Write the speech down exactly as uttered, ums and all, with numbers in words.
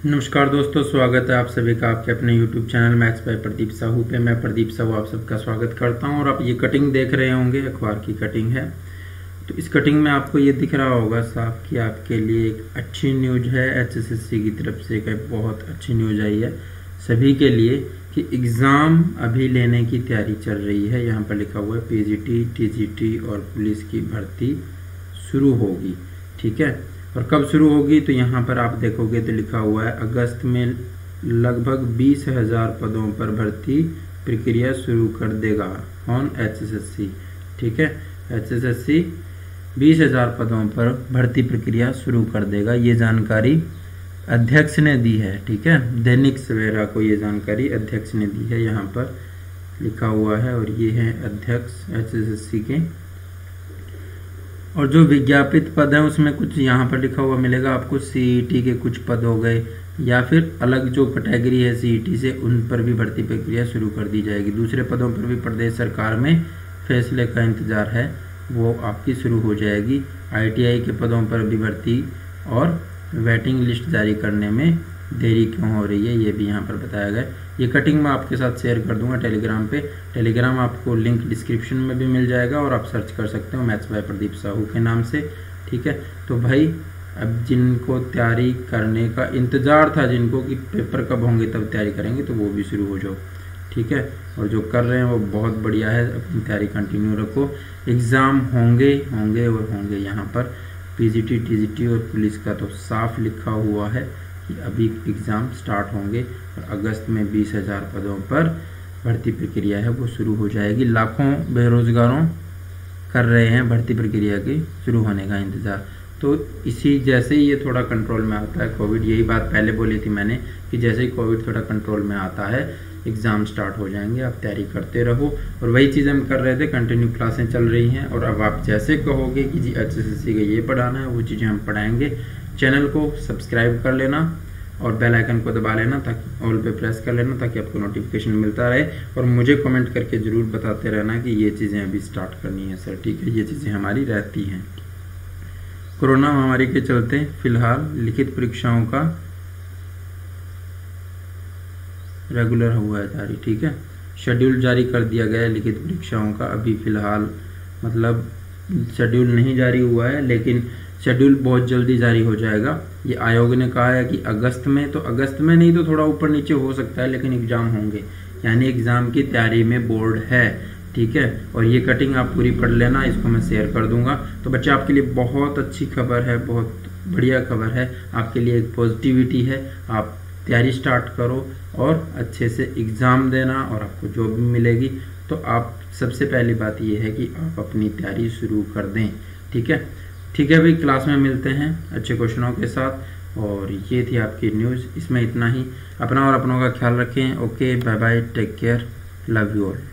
नमस्कार दोस्तों, स्वागत है आप सभी का आपके अपने YouTube channel maths by Pradeep Sahu पे। मैं प्रदीप साहू आप सबका स्वागत करता हूं। और आप ये कटिंग देख रहे होंगे, अखबार की कटिंग है। तो इस कटिंग में आपको ये दिख रहा होगा साफ कि आपके लिए एक अच्छी न्यूज है। एच एस एस सी की तरफ से एक बहुत अच्छी न्यूज आई है सभी के लिए कि एग्ज़ाम अभी लेने की तैयारी चल रही है। यहाँ पर लिखा हुआ है P G T, T G T और पुलिस की भर्ती शुरू होगी। ठीक है, और कब शुरू होगी तो यहाँ पर आप देखोगे तो लिखा हुआ है अगस्त में लगभग बीस हजार पदों पर भर्ती प्रक्रिया शुरू कर देगा on H S S C. ठीक है, एच एस एस सी बीस हजार पदों पर भर्ती प्रक्रिया शुरू कर देगा। ये जानकारी अध्यक्ष ने दी है। ठीक है, दैनिक सवेरा को ये जानकारी अध्यक्ष ने दी है, यहाँ पर लिखा हुआ है। और ये है अध्यक्ष एच एस एस सी के। और जो विज्ञापित पद हैं उसमें कुछ यहाँ पर लिखा हुआ मिलेगा आपको। सी ई टी के कुछ पद हो गए या फिर अलग जो कैटेगरी है सी ई टी से, उन पर भी भर्ती प्रक्रिया शुरू कर दी जाएगी। दूसरे पदों पर भी प्रदेश सरकार में फैसले का इंतजार है, वो आपकी शुरू हो जाएगी। आई टी आई के पदों पर भी भर्ती और वेटिंग लिस्ट जारी करने में देरी क्यों हो रही है ये भी यहाँ पर बताया गया। ये कटिंग मैं आपके साथ शेयर कर दूंगा टेलीग्राम पे। टेलीग्राम आपको लिंक डिस्क्रिप्शन में भी मिल जाएगा और आप सर्च कर सकते हो मैथ्स बाय प्रदीप साहू के नाम से। ठीक है, तो भाई अब जिनको तैयारी करने का इंतजार था, जिनको कि पेपर कब होंगे तब तैयारी करेंगे, तो वो भी शुरू हो जाओ। ठीक है, और जो कर रहे हैं वो बहुत बढ़िया है, अपनी तैयारी कंटिन्यू रखो। एग्ज़ाम होंगे होंगे और होंगे। यहाँ पर P G T, T G T और पुलिस का तो साफ लिखा हुआ है कि अभी एग्ज़ाम स्टार्ट होंगे और अगस्त में बीस हजार पदों पर भर्ती प्रक्रिया है वो शुरू हो जाएगी। लाखों बेरोजगारों कर रहे हैं भर्ती प्रक्रिया के शुरू होने का इंतज़ार। तो इसी जैसे ही ये थोड़ा कंट्रोल में आता है कोविड, यही बात पहले बोली थी मैंने कि जैसे ही कोविड थोड़ा कंट्रोल में आता है एग्ज़ाम स्टार्ट हो जाएंगे। आप तैयारी करते रहो। और वही चीज़ हम कर रहे थे, कंटिन्यू क्लासें चल रही हैं। और अब आप जैसे कहोगे कि जी एच एस एस सी का ये पढ़ाना है, वो चीज़ें हम पढ़ाएंगे। चैनल को सब्सक्राइब कर लेना और बेल आइकन को दबा लेना, ताकि ऑल पे प्रेस कर लेना, ताकि आपको नोटिफिकेशन मिलता रहे। और मुझे कमेंट करके ज़रूर बताते रहना कि ये चीज़ें अभी स्टार्ट करनी है सर। ठीक है, ये चीज़ें हमारी रहती हैं। कोरोना महामारी के चलते फिलहाल लिखित परीक्षाओं का रेगुलर हुआ है जारी। ठीक है, शेड्यूल जारी कर दिया गया है लिखित परीक्षाओं का। अभी फिलहाल मतलब शेड्यूल नहीं जारी हुआ है, लेकिन शेड्यूल बहुत जल्दी जारी हो जाएगा। ये आयोग ने कहा है कि अगस्त में, तो अगस्त में नहीं तो थोड़ा ऊपर नीचे हो सकता है, लेकिन एग्जाम होंगे, यानी एग्जाम की तैयारी में बोर्ड है। ठीक है, और ये कटिंग आप पूरी पढ़ लेना, इसको मैं शेयर कर दूंगा। तो बच्चे आपके लिए बहुत अच्छी खबर है, बहुत बढ़िया खबर है, आपके लिए एक पॉजिटिविटी है। आप तैयारी स्टार्ट करो और अच्छे से एग्ज़ाम देना और आपको जॉब भी मिलेगी। तो आप सबसे पहली बात ये है कि आप अपनी तैयारी शुरू कर दें। ठीक है, ठीक है भाई, क्लास में मिलते हैं अच्छे क्वेश्चनों के साथ। और ये थी आपकी न्यूज़, इसमें इतना ही। अपना और अपनों का ख्याल रखें। Okay, bye bye, take care, love you all.